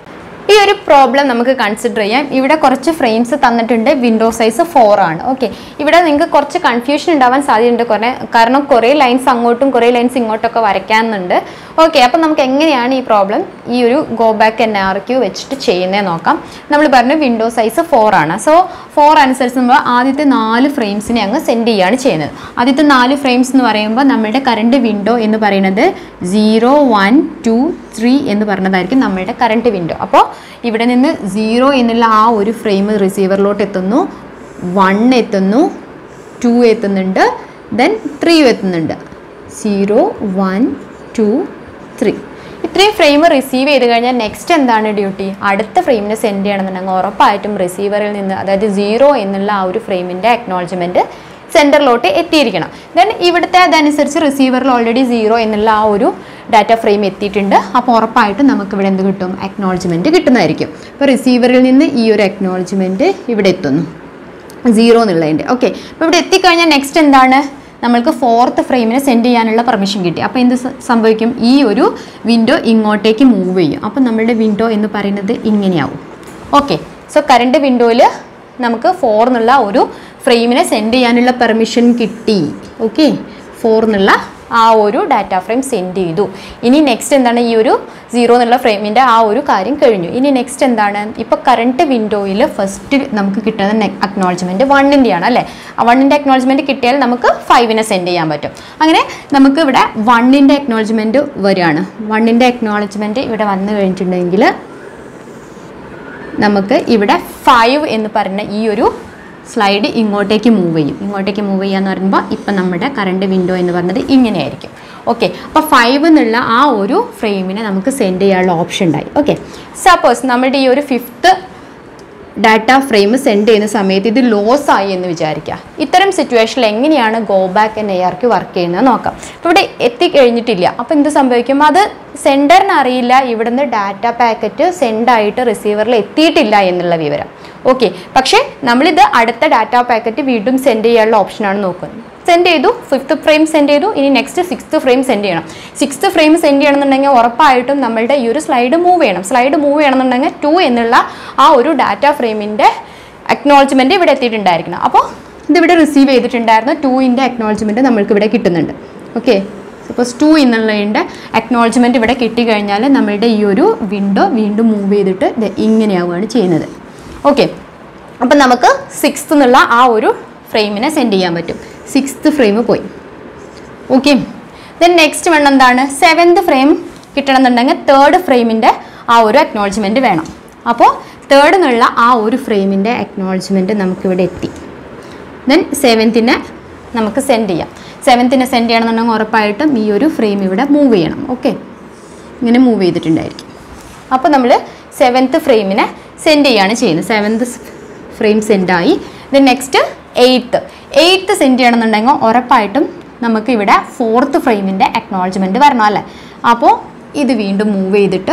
A: ഈ ഒരു പ്രോബ്ലം നമുക്ക് കൺസിഡർ ചെയ്യാം. ഇവിടെ കുറച്ച് ഫ്രെയിംസ് തന്നിട്ടുണ്ട്, വിൻഡോ സൈസ് 4 ആണ്. ഓക്കെ, ഇവിടെ നിങ്ങൾക്ക് കുറച്ച് കൺഫ്യൂഷൻ ഉണ്ടാവാൻ സാധ്യതയുണ്ട്, കാരണം കുറേ ലൈൻസ് അങ്ങോട്ടും കുറേ ലൈൻസ് ഇങ്ങോട്ടൊക്കെ വരയ്ക്കാനുണ്ട്. ഓക്കെ, അപ്പം നമുക്ക് എങ്ങനെയാണ് ഈ പ്രോബ്ലം ഈ ഒരു ഗോ ബാക്ക് NRQ വെച്ചിട്ട് ചെയ്യുന്നത് നോക്കാം. നമ്മൾ പറഞ്ഞു വിൻഡോ സൈസ് 4 ആണ്. സോ 4 അനുസരിച്ച് നമ്മൾ ആദ്യത്തെ 4 ഫ്രെയിംസിനെ അങ്ങ് സെൻഡ് ചെയ്യുകയാണ് ചെയ്യുന്നത്. ആദ്യത്തെ 4 ഫ്രെയിംസ് എന്ന് പറയുമ്പോൾ നമ്മളുടെ കറണ്ട് വിൻഡോ എന്ന് പറയുന്നത് 0, 1, 2, 3 എന്ന് പറഞ്ഞതായിരിക്കും നമ്മളുടെ കറണ്ട് വിൻഡോ. അപ്പോൾ ഇവിടെ നിന്ന് 0 എന്നുള്ള ആ ഒരു ഫ്രെയിം റിസീവറിലോട്ട് എത്തുന്നു, 1 എത്തുന്നു, 2 എത്തുന്നുണ്ട്, ദെൻ 3 എത്തുന്നുണ്ട്. 0, 1, 2, 3 ഇത്രയും ഫ്രെയിം റിസീവ് ചെയ്ത് കഴിഞ്ഞാൽ നെക്സ്റ്റ് എന്താണ് ഡ്യൂട്ടി? അടുത്ത ഫ്രെയിമിനെ സെൻഡ് ചെയ്യണമെന്നുണ്ടെങ്കിൽ ഉറപ്പായിട്ടും റിസീവറിൽ നിന്ന്, അതായത് 0 എന്നുള്ള ആ ഒരു ഫ്രെയിമിൻ്റെ അക്നോളജ്മെൻറ്റ് സെൻറ്ററിലോട്ട് എത്തിയിരിക്കണം. ദെൻ ഇവിടുത്തെ അതനുസരിച്ച് റിസീവറിൽ ഓൾറെഡി 0 എന്നുള്ള ആ ഒരു ഡാറ്റ ഫ്രെയിം എത്തിയിട്ടുണ്ട്. അപ്പോൾ ഉറപ്പായിട്ടും നമുക്കിവിടെ എന്ത് കിട്ടും? അക്നോളജ്മെൻറ്റ് കിട്ടുന്നതായിരിക്കും. അപ്പോൾ റിസീവറിൽ നിന്ന് ഈ ഒരു അക്നോളജ്മെൻറ്റ് ഇവിടെ എത്തുന്നു 0 എന്നുള്ളതിൻ്റെ. ഓക്കെ, അപ്പോൾ ഇവിടെ എത്തിക്കഴിഞ്ഞാൽ നെക്സ്റ്റ് എന്താണ്? നമ്മൾക്ക് 4th ഫ്രെയിമിനെ സെൻഡ് ചെയ്യാനുള്ള പെർമിഷൻ കിട്ടി. അപ്പോൾ എന്ത് സംഭവിക്കും? ഈ ഒരു വിൻഡോ ഇങ്ങോട്ടേക്ക് മൂവ് ചെയ്യും. അപ്പോൾ നമ്മളുടെ വിൻഡോ എന്ന് പറയുന്നത് ഇങ്ങനെയാവും. ഓക്കെ, സോ കറണ്ട് വിൻഡോയിൽ നമുക്ക് 4 എന്നുള്ള ഒരു ഫ്രെയിമിനെ സെൻഡ് ചെയ്യാനുള്ള പെർമിഷൻ കിട്ടി. ഓക്കെ, 4 എന്നുള്ള ആ ഒരു ഡാറ്റ ഫ്രെയിം സെൻഡ് ചെയ്തു. ഇനി നെക്സ്റ്റ് എന്താണ്? ഈ ഒരു 0 എന്നുള്ള ഫ്രെയിമിൻ്റെ ആ ഒരു കാര്യം കഴിഞ്ഞു. ഇനി നെക്സ്റ്റ് എന്താണ്? ഇപ്പോൾ കറണ്ട് വിൻഡോയിൽ ഫസ്റ്റ് നമുക്ക് കിട്ടുന്ന അക്നോളജ്മെൻറ്റ് 1ൻ്റെയാണ് അല്ലേ? ആ 1ൻ്റെ അക്നോളജ്മെൻറ്റ് കിട്ടിയാൽ നമുക്ക് 5നെ സെൻഡ് ചെയ്യാൻ പറ്റും. അങ്ങനെ നമുക്ക് ഇവിടെ 1ൻ്റെ അക്നോളജ്മെൻറ്റ് വരികയാണ്. 1ൻ്റെ അക്നോളജ്മെൻറ്റ് ഇവിടെ വന്നു കഴിഞ്ഞിട്ടുണ്ടെങ്കിൽ നമുക്ക് ഇവിടെ 5 എന്ന് പറഞ്ഞ ഈ ഒരു സ്ലൈഡ് ഇങ്ങോട്ടേക്ക് മൂവ് ചെയ്യും. ഇങ്ങോട്ടേക്ക് മൂവ് ചെയ്യുക എന്ന് പറയുമ്പോൾ ഇപ്പം നമ്മുടെ കറണ്ട് വിൻഡോ എന്ന് പറഞ്ഞത് ഇങ്ങനെയായിരിക്കും. ഓക്കെ, അപ്പോൾ 5 എന്നുള്ള ആ ഒരു ഫ്രെയിമിനെ നമുക്ക് സെൻഡ് ചെയ്യാനുള്ള ഓപ്ഷൻ ഉണ്ടായി. ഓക്കെ, സപ്പോസ് നമ്മുടെ ഈ ഒരു 5th ഡാറ്റ ഫ്രെയിം സെൻഡ് ചെയ്യുന്ന സമയത്ത് ഇത് ലോസ് ആയി എന്ന് വിചാരിക്കുക. ഇത്തരം സിറ്റുവേഷനിൽ എങ്ങനെയാണ് ഗോ ബാക്ക് NRQ വർക്ക് ചെയ്യുന്നത് നോക്കാം. ഇപ്പോൾ ഇവിടെ എത്തിക്കഴിഞ്ഞിട്ടില്ല. അപ്പോൾ എന്ത് സംഭവിക്കും? അത് സെൻഡറിന് അറിയില്ല ഇവിടുന്ന് ഡാറ്റ പാക്കറ്റ് സെൻഡായിട്ട് റിസീവറിൽ എത്തിയിട്ടില്ല എന്നുള്ള വിവരം. ഓക്കെ, പക്ഷേ നമ്മളിത് അടുത്ത ഡാറ്റ പാക്കറ്റ് വീണ്ടും സെൻഡ് ചെയ്യാനുള്ള ഓപ്ഷനാണ് നോക്കുന്നത്. സെൻഡ് ചെയ്തു, 5th ഫ്രെയിം സെൻഡ് ചെയ്തു, ഇനി നെക്സ്റ്റ് 6th ഫ്രെയിം സെൻഡ് ചെയ്യണം. 6th ഫ്രെയിം സെൻഡ് ചെയ്യണമെന്നുണ്ടെങ്കിൽ ഉറപ്പായിട്ടും നമ്മളുടെ ഈ ഒരു സ്ലൈഡ് മൂവ് ചെയ്യണം. സ്ലൈഡ് മൂവ് ചെയ്യണമെന്നുണ്ടെങ്കിൽ 2 എന്നുള്ള ആ ഒരു ഡാറ്റ ഫ്രെയിമിൻ്റെ അക്നോളജ്മെൻറ്റ് ഇവിടെ എത്തിയിട്ടുണ്ടായിരിക്കണം. അപ്പോൾ ഇതിവിടെ റിസീവ് ചെയ്തിട്ടുണ്ടായിരുന്നു. 2ൻ്റെ അക്നോളജ്മെൻറ്റ് നമ്മൾക്ക് ഇവിടെ കിട്ടുന്നുണ്ട്. ഓക്കെ, സപ്പോസ് 2 എന്നുള്ളതിൻ്റെ അക്നോളജ്മെൻറ്റ് ഇവിടെ കിട്ടിക്കഴിഞ്ഞാൽ നമ്മളുടെ ഈ ഒരു വിൻഡോ വീണ്ടും മൂവ് ചെയ്തിട്ട് ഇങ്ങനെയാവുകയാണ് ചെയ്യുന്നത്. ഓക്കെ, അപ്പം നമുക്ക് 6th എന്നുള്ള ആ ഒരു ഫ്രെയിമിനെ സെൻഡ് ചെയ്യാൻ പറ്റും. 6th ഫ്രെയിം പോയി. ഓക്കെ, ദെൻ നെക്സ്റ്റ് വേണം എന്താണ്? 7th ഫ്രെയിം കിട്ടണമെന്നുണ്ടെങ്കിൽ 3rd ഫ്രെയിമിൻ്റെ ആ ഒരു അക്നോളജ്മെൻറ്റ് വേണം. അപ്പോൾ 3rd എന്നുള്ള ആ ഒരു ഫ്രെയിമിൻ്റെ അക്നോളജ്മെൻറ്റ് നമുക്കിവിടെ എത്തി. ദെൻ 7th നമുക്ക് സെൻഡ് ചെയ്യാം. 7th സെൻഡ് ചെയ്യണമെന്നുണ്ടെങ്കിൽ ഉറപ്പായിട്ടും ഈ ഒരു ഫ്രെയിം ഇവിടെ മൂവ് ചെയ്യണം. ഓക്കെ, ഇങ്ങനെ മൂവ് ചെയ്തിട്ടുണ്ടായിരിക്കും. അപ്പോൾ നമ്മൾ 7th ഫ്രെയിമിനെ സെൻഡ് ചെയ്യുകയാണ് ചെയ്യുന്നത്. 7th ഫ്രെയിം സെൻഡായി. ദെൻ നെക്സ്റ്റ് 8th സെൻഡ് ചെയ്യണമെന്നുണ്ടെങ്കിൽ ഉറപ്പായിട്ടും നമുക്ക് ഇവിടെ 4th ഫ്രെയിമിൻ്റെ അക്നോളജ്മെൻറ്റ് വരണം അല്ലേ? അപ്പോൾ ഇത് വീണ്ടും മൂവ് ചെയ്തിട്ട്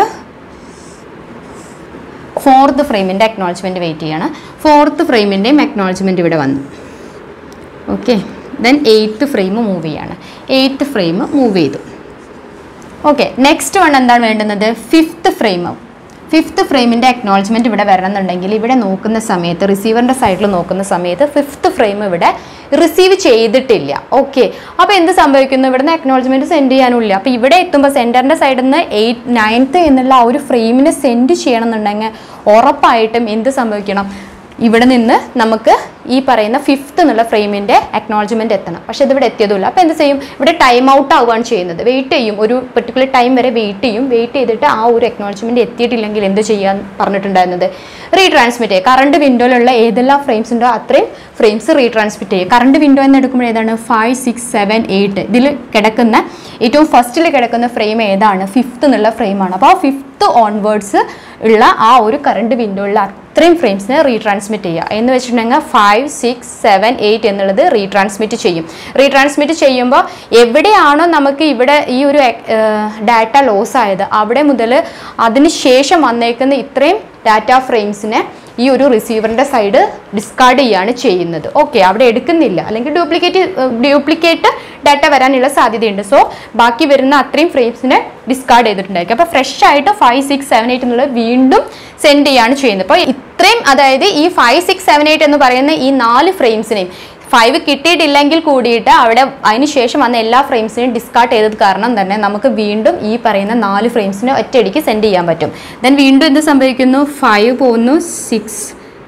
A: 4th ഫ്രെയിമിൻ്റെ അക്നോളജ്മെൻറ്റ് വെയിറ്റ് ചെയ്യണം. 4th ഫ്രെയിമിൻ്റെയും അക്നോളജ്മെൻറ്റ് ഇവിടെ വന്നു. Okay, then 8th frame move ചെയ്യാണ്. 8th ഫ്രെയിം മൂവ് ചെയ്തു. ഓക്കെ, നെക്സ്റ്റ് വൺ എന്താണ് വേണ്ടുന്നത്? 5th frame. 5th ഫ്രെയിമിൻ്റെ അക്നോളജ്മെൻറ്റ് ഇവിടെ വരണമെന്നുണ്ടെങ്കിൽ ഇവിടെ നോക്കുന്ന സമയത്ത്, റിസീവറിൻ്റെ സൈഡിൽ നോക്കുന്ന സമയത്ത് 5th ഫ്രെയിം ഇവിടെ റിസീവ് ചെയ്തിട്ടില്ല. ഓക്കെ, അപ്പോൾ എന്ത് സംഭവിക്കുന്നു? ഇവിടുന്ന് അക്നോളജ്മെൻറ്റ് സെൻഡ് ചെയ്യാനുമില്ല. അപ്പോൾ ഇവിടെ എത്തുമ്പോൾ സെൻറ്ററിൻ്റെ സൈഡിൽ നിന്ന് 9th എന്നുള്ള ആ ഒരു ഫ്രെയിമിനെ സെൻഡ് ചെയ്യണമെന്നുണ്ടെങ്കിൽ ഉറപ്പായിട്ടും എന്ത് സംഭവിക്കണം? ഇവിടെ നിന്ന് നമുക്ക് ഈ പറയുന്ന 5th എന്നുള്ള ഫ്രെയിമിൻ്റെ അക്നോളജ്മെൻറ്റ് എത്തണം. പക്ഷേ ഇതിവിടെ എത്തിയതുമില്ല. അപ്പോൾ എന്ത് ചെയ്യും? ഇവിടെ ടൈം ഔട്ട് ആവുകയാണ് ചെയ്യുന്നത്. വെയിറ്റ് ചെയ്യും, ഒരു പെർട്ടിക്കുലർ ടൈം വരെ വെയിറ്റ് ചെയ്യും. വെയിറ്റ് ചെയ്തിട്ട് ആ ഒരു അക്നോളജ്മെൻറ്റ് എത്തിയിട്ടില്ലെങ്കിൽ എന്ത് ചെയ്യാൻ പറഞ്ഞിട്ടുണ്ടായിരുന്നത്? റീട്രാൻസ്മിറ്റ് ചെയ്യുക. കറണ്ട് വിൻഡോയിലുള്ള ഏതെല്ലാം ഫ്രെയിംസ് ഉണ്ടോ അത്രയും ഫ്രെയിംസ് റീട്രാൻസ്മിറ്റ് ചെയ്യുക. കറണ്ട് വിൻഡോ എന്ന് എടുക്കുമ്പോൾ ഏതാണ്? 5, 6, 7, 8 ഇതിൽ കിടക്കുന്ന ഏറ്റവും ഫസ്റ്റിൽ കിടക്കുന്ന ഫ്രെയിം ഏതാണ്? 5th എന്നുള്ള ഫ്രെയിമാണ്. അപ്പോൾ ആ 5th ഓൺവേർഡ്സ് ഉള്ള ആ ഒരു കറണ്ട് വിൻഡോയിലുള്ള അത്രയും ഫ്രെയിംസിനെ റീട്രാൻസ്മിറ്റ് ചെയ്യുക. എന്ന് വെച്ചിട്ടുണ്ടെങ്കിൽ 5, 6, 7, 8 എന്നുള്ളത് റീട്രാൻസ്മിറ്റ് ചെയ്യും. റീട്രാൻസ്മിറ്റ് ചെയ്യുമ്പോൾ എവിടെയാണോ നമുക്ക് ഇവിടെ ഈ ഒരു ഡാറ്റ ലോസ് ആയത് അവിടെ മുതൽ അതിന് ശേഷം വന്നേക്കുന്ന ഇത്രയും ഡാറ്റ ഫ്രെയിംസിനെ ഈ ഒരു റിസീവറിൻ്റെ സൈഡ് ഡിസ്കാർഡ് ചെയ്യുകയാണ് ചെയ്യുന്നത്. ഓക്കെ, അവിടെ എടുക്കുന്നില്ല, അല്ലെങ്കിൽ ഡ്യൂപ്ലിക്കേറ്റ് ഡാറ്റ വരാനുള്ള സാധ്യതയുണ്ട്. സോ ബാക്കി വരുന്ന അത്രയും ഫ്രെയിംസിനെ ഡിസ്കാർഡ് ചെയ്തിട്ടുണ്ടായിരിക്കും. അപ്പോൾ ഫ്രഷ് ആയിട്ട് 5, 6, 7, 8 എന്നുള്ളത് വീണ്ടും സെൻഡ് ചെയ്യാണ് ചെയ്യുന്നത്. അപ്പോൾ ഇത്രയും, അതായത് ഈ 5, 6, 7, 8 എന്ന് പറയുന്ന ഈ 4 ഫ്രെയിംസിനെയും 5 കിട്ടിയിട്ടില്ലെങ്കിൽ കൂടിയിട്ട് അവിടെ അതിന് ശേഷം വന്ന എല്ലാ ഫ്രെയിംസിനെയും ഡിസ്കാർഡ് ചെയ്തത് കാരണം തന്നെ നമുക്ക് വീണ്ടും ഈ പറയുന്ന 4 ഫ്രെയിംസിനെ ഒറ്റയടിക്ക് സെൻഡ് ചെയ്യാൻ പറ്റും. ദെൻ വീണ്ടും എന്ത് സംഭവിക്കുന്നു, 5 പോകുന്നു, 6,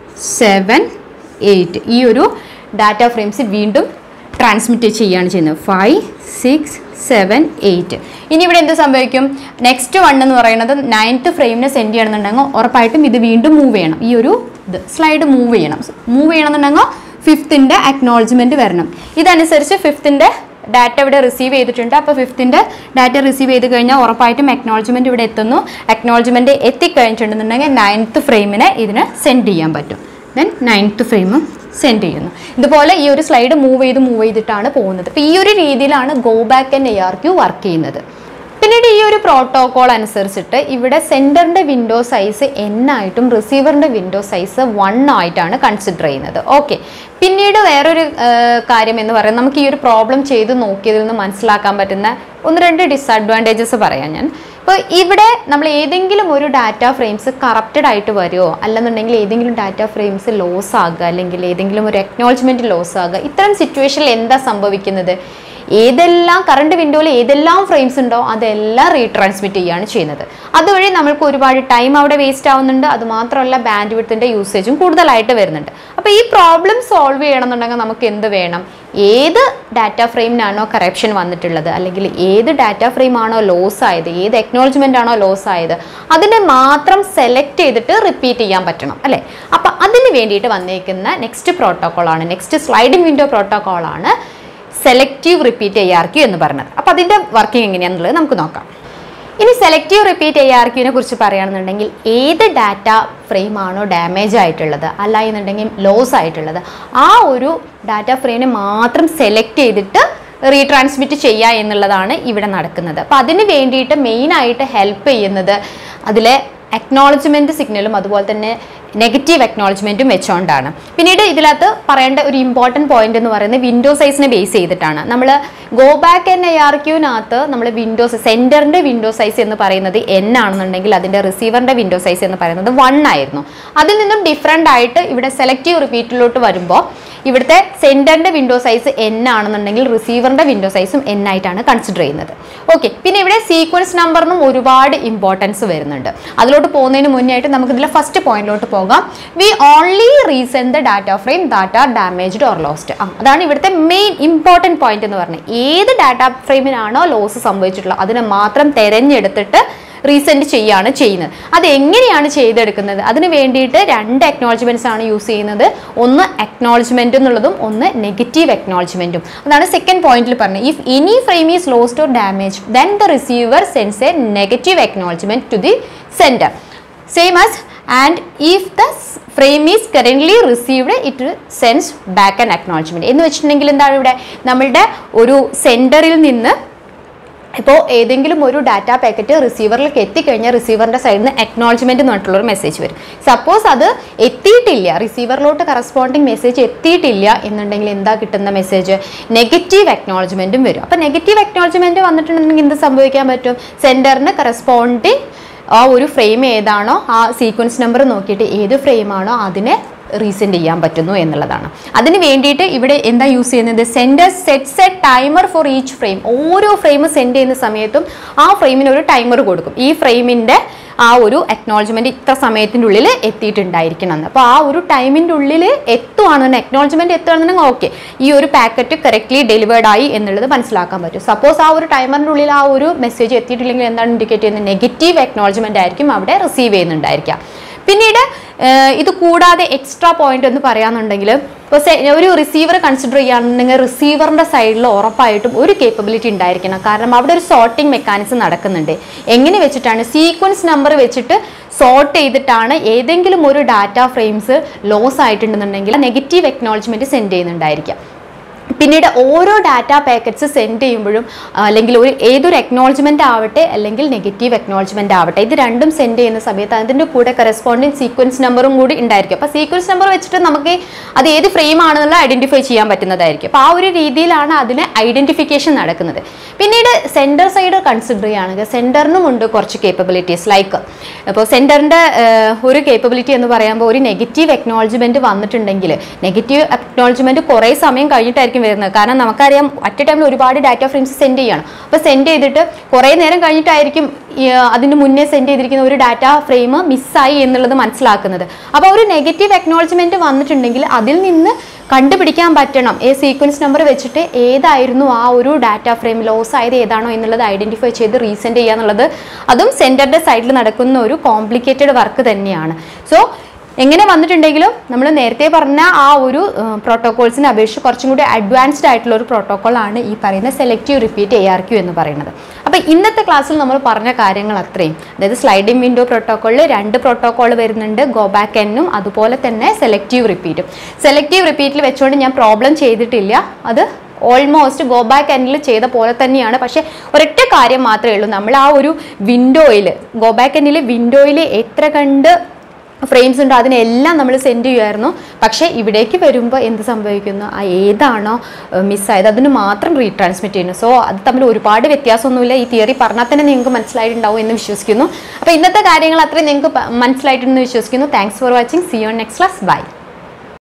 A: 7, 8 ഈ ഒരു ഡാറ്റ ഫ്രെയിംസ് വീണ്ടും ട്രാൻസ്മിറ്റ് ചെയ്യുകയാണ് ചെയ്യുന്നത്. 5, 6, 7, 8. ഇനി ഇവിടെ എന്ത് സംഭവിക്കും, നെക്സ്റ്റ് 1 എന്ന് പറയുന്നത് 9th ഫ്രെയിമിനെ സെൻഡ് ചെയ്യണമെന്നുണ്ടെങ്കിൽ ഉറപ്പായിട്ടും ഇത് വീണ്ടും മൂവ് ചെയ്യണം. ഈ ഒരു സ്ലൈഡ് മൂവ് ചെയ്യണമെന്നുണ്ടെങ്കിൽ 5th അക്നോളജ്മെൻറ്റ് വരണം. ഇതനുസരിച്ച് 5th ഡാറ്റ ഇവിടെ റിസീവ് ചെയ്തിട്ടുണ്ട്. അപ്പോൾ 5th ഡാറ്റ റിസീവ് ചെയ്ത് കഴിഞ്ഞാൽ ഉറപ്പായിട്ടും അക്നോളജ്മെൻറ്റ് ഇവിടെ എത്തുന്നു. അക്നോളജ്മെൻറ്റ് എത്തിക്കഴിഞ്ഞിട്ടുണ്ടെന്നുണ്ടെങ്കിൽ 9th ഫ്രെയിമിനെ ഇതിന് സെൻഡ് ചെയ്യാൻ പറ്റും. ദെൻ 9th ഫ്രെയിമും സെൻഡ് ചെയ്യുന്നു. ഇതുപോലെ ഈ ഒരു സ്ലൈഡ് മൂവ് ചെയ്തിട്ടാണ് പോകുന്നത്. അപ്പോൾ ഈ ഒരു രീതിയിലാണ് go back and ARQ work ചെയ്യുന്നത്. പിന്നീട് ഈ ഒരു പ്രോട്ടോകോൾ അനുസരിച്ചിട്ട് ഇവിടെ സെൻഡറിൻ്റെ വിൻഡോ സൈസ് n ആയിട്ടും റിസീവറിൻ്റെ വിൻഡോ സൈസ് 1 ആയിട്ടാണ് കൺസിഡർ ചെയ്യുന്നത്. ഓക്കെ, പിന്നീട് വേറൊരു കാര്യം എന്ന് പറയുന്നത്, നമുക്ക് ഈ ഒരു പ്രോബ്ലം ചെയ്ത് നോക്കിയതിൽ നിന്ന് മനസ്സിലാക്കാൻ പറ്റുന്ന 1-2 ഡിസഡ്വാൻറ്റേജസ് പറയാം ഞാൻ. ഇപ്പോൾ ഇവിടെ നമ്മൾ ഏതെങ്കിലും ഒരു ഡാറ്റ ഫ്രെയിംസ് കറപ്റ്റഡ് ആയിട്ട് വരുമോ, അല്ലെന്നുണ്ടെങ്കിൽ ഏതെങ്കിലും ഡാറ്റ ഫ്രെയിംസ് ലോസ് ആകുക, അല്ലെങ്കിൽ ഏതെങ്കിലും ഒരു അക്നോളജ്മെൻറ്റ് ലോസ് ആകുക, ഇത്തരം സിറ്റുവേഷനിൽ എന്താ സംഭവിക്കുന്നത്, ഏതെല്ലാം കറണ്ട് വിൻഡോയിൽ ഏതെല്ലാം ഫ്രെയിംസ് ഉണ്ടോ അതെല്ലാം റീട്രാൻസ്മിറ്റ് ചെയ്യുകയാണ് ചെയ്യുന്നത്. അതുവഴി നമ്മൾക്ക് ഒരുപാട് ടൈം അവിടെ വേസ്റ്റ് ആവുന്നുണ്ട്. അതുമാത്രമല്ല ബാൻഡ് വിഡ്ത്തിൻ്റെ യൂസേജും കൂടുതലായിട്ട് വരുന്നുണ്ട്. അപ്പോൾ ഈ പ്രോബ്ലം സോൾവ് ചെയ്യണമെന്നുണ്ടെങ്കിൽ നമുക്ക് എന്ത് വേണം, ഏത് ഡാറ്റ ഫ്രെയിമിനാണോ കറപ്ഷൻ വന്നിട്ടുള്ളത്, അല്ലെങ്കിൽ ഏത് ഡാറ്റ ഫ്രെയിം ആണോ ലോസ് ആയത്, ഏത് അക്നോളജ്മെൻ്റ് ആണോ ലോസ് ആയത്, അതിനെ മാത്രം സെലക്ട് ചെയ്തിട്ട് റിപ്പീറ്റ് ചെയ്യാൻ പറ്റണം അല്ലേ. അപ്പോൾ അതിന് വേണ്ടിയിട്ട് വന്നിരിക്കുന്ന നെക്സ്റ്റ് പ്രോട്ടോക്കോളാണ്, നെക്സ്റ്റ് സ്ലൈഡിംഗ് വിൻഡോ പ്രോട്ടോക്കോളാണ് സെലക്റ്റീവ് റിപ്പീറ്റ് ARQ എന്ന് പറഞ്ഞത്. അപ്പോൾ അതിൻ്റെ വർക്കിംഗ് എങ്ങനെയാണെന്നുള്ളത് നമുക്ക് നോക്കാം. ഇനി സെലക്റ്റീവ് റിപ്പീറ്റ് ARQനെ കുറിച്ച് പറയുകയാണെന്നുണ്ടെങ്കിൽ ഏത് ഡാറ്റ ഫ്രെയിം ആണോ ഡാമേജ് ആയിട്ടുള്ളത്, അല്ല എന്നുണ്ടെങ്കിൽ ലോസ് ആയിട്ടുള്ളത്, ആ ഒരു ഡാറ്റ ഫ്രെയിമിനെ മാത്രം സെലക്ട് ചെയ്തിട്ട് റീട്രാൻസ്മിറ്റ് ചെയ്യുക എന്നുള്ളതാണ് ഇവിടെ നടക്കുന്നത്. അപ്പോൾ അതിന് വേണ്ടിയിട്ട് മെയിനായിട്ട് ഹെൽപ്പ് ചെയ്യുന്നത് അതിലെ അക്നോളജ്മെൻറ്റ് സിഗ്നലും അതുപോലെ തന്നെ നെഗറ്റീവ് അക്നോളജ്മെൻറ്റും വെച്ചുകൊണ്ടാണ്. പിന്നീട് ഇതിനകത്ത് പറയേണ്ട ഒരു ഇമ്പോർട്ടൻറ്റ് പോയിന്റ് എന്ന് പറയുന്നത് വിൻഡോ സൈസിനെ ബേസ് ചെയ്തിട്ടാണ്. നമ്മൾ ഗോ ബാക്ക് ആൻഡ് ARQനകത്ത് നമ്മൾ സെൻഡറിൻ്റെ വിൻഡോ സൈസ് എന്ന് പറയുന്നത് n ആണെന്നുണ്ടെങ്കിൽ അതിൻ്റെ റിസീവറിൻ്റെ വിൻഡോ സൈസ് എന്ന് പറയുന്നത് 1 ആയിരുന്നു. അതിൽ നിന്നും ഡിഫറെൻ്റ് ആയിട്ട് ഇവിടെ സെലക്റ്റീവ് റിപ്പീറ്റിലോട്ട് വരുമ്പോൾ ഇവിടുത്തെ സെൻഡറിൻ്റെ വിൻഡോ സൈസ് n ആണെന്നുണ്ടെങ്കിൽ റിസീവറിൻ്റെ വിൻഡോ സൈസും n ആയിട്ടാണ് കൺസിഡർ ചെയ്യുന്നത്. ഓക്കെ, പിന്നെ ഇവിടെ സീക്വൻസ് നമ്പറിനും ഒരുപാട് ഇമ്പോർട്ടൻസ് വരുന്നുണ്ട്. അതിലോട്ട് പോകുന്നതിന് മുന്നേ ആയിട്ട് നമുക്ക് ഇതിലെ ഫസ്റ്റ് പോയിന്റിലോട്ട് പോകാം. We only resend the data frame that are damaged or lost. അതാണ് ഇവിടുത്തെ മെയിൻ ഇമ്പോർട്ടൻറ്റ് പോയിന്റ് എന്ന് പറഞ്ഞത്. ഏത് ഡാറ്റ ഫ്രെയിമിനാണോ ലോസ് സംഭവിച്ചിട്ടുള്ളത് അതിനെ മാത്രം തിരഞ്ഞെടുത്തിട്ട് റീസെൻഡ് ചെയ്യുകയാണ് ചെയ്യുന്നത്. അത് എങ്ങനെയാണ് ചെയ്തെടുക്കുന്നത്, അതിന് വേണ്ടിയിട്ട് 2 അക്നോളജ്മെൻറ്റ്സ് ആണ് യൂസ് ചെയ്യുന്നത്. ഒന്ന് അക്നോളജ്മെൻറ്റ് എന്നുള്ളതും ഒന്ന് നെഗറ്റീവ് അക്നോളജ്മെൻറ്റും. അതാണ് സെക്കൻഡ് പോയിന്റിൽ പറഞ്ഞത്. If any frame is lost or damage then the receiver sends a negative acknowledgement to the sender same as and if the frame is currently received it sends back an acknowledgement എന്ന് വെച്ചിട്ടുണ്ടെങ്കിൽ എന്താണ് ഇവിടെ നമ്മളുടെ ഒരു സെൻഡറിൽ നിന്ന് ഇപ്പോൾ ഏതെങ്കിലും ഒരു ഡാറ്റ പാക്കറ്റ് റിസീവറിലേക്ക് എത്തിക്കഴിഞ്ഞാൽ റിസീവറിൻ്റെ സൈഡിൽ നിന്ന് അക്നോളജ്മെൻറ്റ് എന്ന് പറഞ്ഞിട്ടുള്ളൊരു മെസ്സേജ് വരും. സപ്പോസ് അത് എത്തിയിട്ടില്ല, റിസീവറിലോട്ട് കറസ്പോണ്ടിങ് മെസ്സേജ് എത്തിയിട്ടില്ല എന്നുണ്ടെങ്കിൽ എന്താ കിട്ടുന്ന മെസ്സേജ്, നെഗറ്റീവ് അക്നോളജ്മെൻറ്റും വരും. അപ്പോൾ നെഗറ്റീവ് അക്നോളജ്മെൻറ്റ് വന്നിട്ടുണ്ടെങ്കിൽ എന്ത് സംഭവിക്കാൻ പറ്റും, സെൻഡറിന് കറസ്പോണ്ടിങ് ആ ഒരു ഫ്രെയിം ഏതാണോ ആ സീക്വൻസ് നമ്പർ നോക്കിയിട്ട് ഏത് ഫ്രെയിമാണോ അതിനെ റീസെൻഡ് ചെയ്യാൻ പറ്റുന്നു എന്നുള്ളതാണ്. അതിന് വേണ്ടിയിട്ട് ഇവിടെ എന്താ യൂസ് ചെയ്യുന്നത്, sender sets a timer for each frame. ഓരോ ഫ്രെയിം സെൻഡ് ചെയ്യുന്ന സമയത്തും ആ ഫ്രെയിമിന് ഒരു ടൈമർ കൊടുക്കും. ഈ ഫ്രെയിമിൻ്റെ ആ ഒരു അക്നോളജ്മെൻറ്റ് ഇത്ര സമയത്തിൻ്റെ ഉള്ളിൽ എത്തിയിട്ടുണ്ടായിരിക്കണം എന്ന്. അപ്പോൾ ആ ഒരു ടൈമിൻ്റെ ഉള്ളിൽ എത്തുവാണെന്നുണ്ടെങ്കിൽ അക്നോളജ്മെൻറ്റ് എത്തുകയാണെന്നുണ്ടെങ്കിൽ ഓക്കെ, ഈ ഒരു പാക്കറ്റ് കറക്റ്റ്ലി ഡെലിവേർഡ് ആയി എന്നുള്ളത് മനസ്സിലാക്കാൻ പറ്റും. സപ്പോസ് ആ ഒരു ടൈമറിൻ്റെ ഉള്ളിൽ ആ ഒരു മെസ്സേജ് എത്തിയിട്ടില്ലെങ്കിൽ എന്താണ് ഇൻഡിക്കേറ്റ് ചെയ്യുന്നത്, നെഗറ്റീവ് അക്നോളജ്മെൻറ്റ് ആയിരിക്കും അവിടെ റിസീവ് ചെയ്യുന്നുണ്ടായിരിക്കാം. പിന്നീട് ഇത് കൂടാതെ എക്സ്ട്രാ പോയിന്റ് എന്ന് പറയാന്നുണ്ടെങ്കിൽ ഇപ്പോൾ ഒരു റിസീവർ കൺസിഡർ ചെയ്യുകയാണെന്നുണ്ടെങ്കിൽ റിസീവറിൻ്റെ സൈഡിൽ ഉറപ്പായിട്ടും ഒരു കേപ്പബിലിറ്റി ഉണ്ടായിരിക്കണം. കാരണം അവിടെ ഒരു സോർട്ടിംഗ് മെക്കാനിസം നടക്കുന്നുണ്ട്. എങ്ങനെ വെച്ചിട്ടാണ്, സീക്വൻസ് നമ്പർ വെച്ചിട്ട് സോർട്ട് ചെയ്തിട്ടാണ് ഏതെങ്കിലും ഒരു ഡാറ്റ ഫ്രെയിംസ് ലോസ് ആയിട്ടുണ്ടെന്നുണ്ടെങ്കിൽ നെഗറ്റീവ് അക്നോളജ്മെൻറ്റ് സെൻഡ് ചെയ്യുന്നുണ്ടായിരിക്കാം. പിന്നീട് ഓരോ ഡാറ്റ പാക്കറ്റ്സ് സെൻഡ് ചെയ്യുമ്പോഴും അല്ലെങ്കിൽ ഏതൊരു അക്നോളജ്മെൻ്റ് ആവട്ടെ അല്ലെങ്കിൽ നെഗറ്റീവ് അക്നോളജ്മെൻ്റ് ആവട്ടെ, ഇത് രണ്ടും സെൻഡ് ചെയ്യുന്ന സമയത്ത് അതിൻ്റെ കൂടെ കറസ്പോണ്ടിങ് സീക്വൻസ് നമ്പറും കൂടി ഉണ്ടായിരിക്കും. അപ്പോൾ സീക്വൻസ് നമ്പർ വെച്ചിട്ട് നമുക്ക് അത് ഏത് ഫ്രെയിം ആണെന്നുള്ള ഐഡൻറ്റിഫൈ ചെയ്യാൻ പറ്റുന്നതായിരിക്കും. അപ്പോൾ ആ ഒരു രീതിയിലാണ് അതിന് ഐഡൻറ്റിഫിക്കേഷൻ നടക്കുന്നത്. പിന്നീട് സെൻഡർ സൈഡ് കൺസിഡർ ചെയ്യുകയാണെങ്കിൽ സെൻഡറിനും ഉണ്ട് കുറച്ച് കേപ്പബിലിറ്റീസ്. ലൈക്ക് ഇപ്പോൾ സെൻറ്ററിൻ്റെ ഒരു കേപ്പബിലിറ്റി എന്ന് പറയുമ്പോൾ ഒരു നെഗറ്റീവ് അക്നോളജ്മെൻറ്റ് വന്നിട്ടുണ്ടെങ്കിൽ നെഗറ്റീവ് അക്നോളജ്മെൻറ്റ് കുറേ സമയം കഴിഞ്ഞിട്ടായിരിക്കും വരുന്നത്. കാരണം നമുക്കറിയാം അറ്റ് എ ടൈമിൽ ഒരുപാട് ഡാറ്റ ഫ്രെയിംസ് സെൻഡ് ചെയ്യണം. അപ്പോൾ സെൻഡ് ചെയ്തിട്ട് കുറേ നേരം കഴിഞ്ഞിട്ടായിരിക്കും അതിന് മുന്നേ സെൻഡ് ചെയ്തിരിക്കുന്ന ഒരു ഡാറ്റ ഫ്രെയിം മിസ്സായി എന്നുള്ളത് മനസ്സിലാക്കുന്നത്. അപ്പോൾ ഒരു നെഗറ്റീവ് അക്നോളജ്മെൻറ്റ് വന്നിട്ടുണ്ടെങ്കിൽ അതിൽ നിന്ന് കണ്ടുപിടിക്കാൻ പറ്റണം സീക്വൻസ് നമ്പർ വെച്ചിട്ട് ഏതായിരുന്നു ആ ഒരു ഡാറ്റ ഫ്രെയിം ലോസ് ആയത് ഏതാണോ എന്നുള്ളത് ഐഡൻറ്റിഫൈ ചെയ്ത് റീസെൻഡ് ചെയ്യുക എന്നുള്ളത് അതും സെൻറ്ററിൻ്റെ സൈഡിൽ നടക്കുന്ന ഒരു കോംപ്ലിക്കേറ്റഡ് വർക്ക് തന്നെയാണ്. സോ എങ്ങനെ വന്നിട്ടുണ്ടെങ്കിലും നമ്മൾ നേരത്തെ പറഞ്ഞ ആ ഒരു പ്രോട്ടോകോൾസിനെ അപേക്ഷിച്ച് കുറച്ചും കൂടി അഡ്വാൻസ്ഡ് ആയിട്ടുള്ള ഒരു പ്രോട്ടോകോളാണ് ഈ പറയുന്ന സെലക്റ്റീവ് റിപ്പീറ്റ് ARQ എന്ന് പറയുന്നത്. അപ്പോൾ ഇന്നത്തെ ക്ലാസ്സിൽ നമ്മൾ പറഞ്ഞ കാര്യങ്ങൾ അത്രയും, അതായത് സ്ലൈഡിംഗ് വിൻഡോ പ്രോട്ടോകോളിൽ 2 പ്രോട്ടോകോൾ വരുന്നുണ്ട്, ഗോ ബാക്ക് എന്നും അതുപോലെ തന്നെ സെലക്റ്റീവ് റിപ്പീറ്റും. സെലക്റ്റീവ് റിപ്പീറ്റിൽ വെച്ചുകൊണ്ട് ഞാൻ പ്രോബ്ലം ചെയ്തിട്ടില്ല, അത് ഓൾമോസ്റ്റ് ഗോ ബാക്ക് എൻഡിൽ ചെയ്ത പോലെ തന്നെയാണ്. പക്ഷേ ഒരൊറ്റ കാര്യം മാത്രമേ ഉള്ളൂ, നമ്മൾ ആ ഒരു വിൻഡോയിൽ ഗോ ബാക്ക് എൻഡിൽ വിൻഡോയിൽ എത്ര കണ്ട് ഫ്രെയിംസ് ഉണ്ടോ അതിനെല്ലാം നമ്മൾ സെൻഡ് ചെയ്യുമായിരുന്നു. പക്ഷേ ഇവിടേക്ക് വരുമ്പോൾ എന്ത് സംഭവിക്കുന്നു, ആ ഏതാണോ മിസ്സായത് അതിന് മാത്രം റീട്രാൻസ്മിറ്റ് ചെയ്യുന്നു. സോ അത് തമ്മിൽ ഒരുപാട് വ്യത്യാസമൊന്നുമില്ല. ഈ തിയറി പറഞ്ഞാൽ തന്നെ നിങ്ങൾക്ക് മനസ്സിലായിട്ടുണ്ടാവും എന്ന് വിശ്വസിക്കുന്നു. അപ്പോൾ ഇന്നത്തെ കാര്യങ്ങൾ അത്രയും നിങ്ങൾക്ക് മനസ്സിലായിട്ടുണ്ടെന്ന് വിശ്വസിക്കുന്നു. Thanks for watching. See you on next class. By.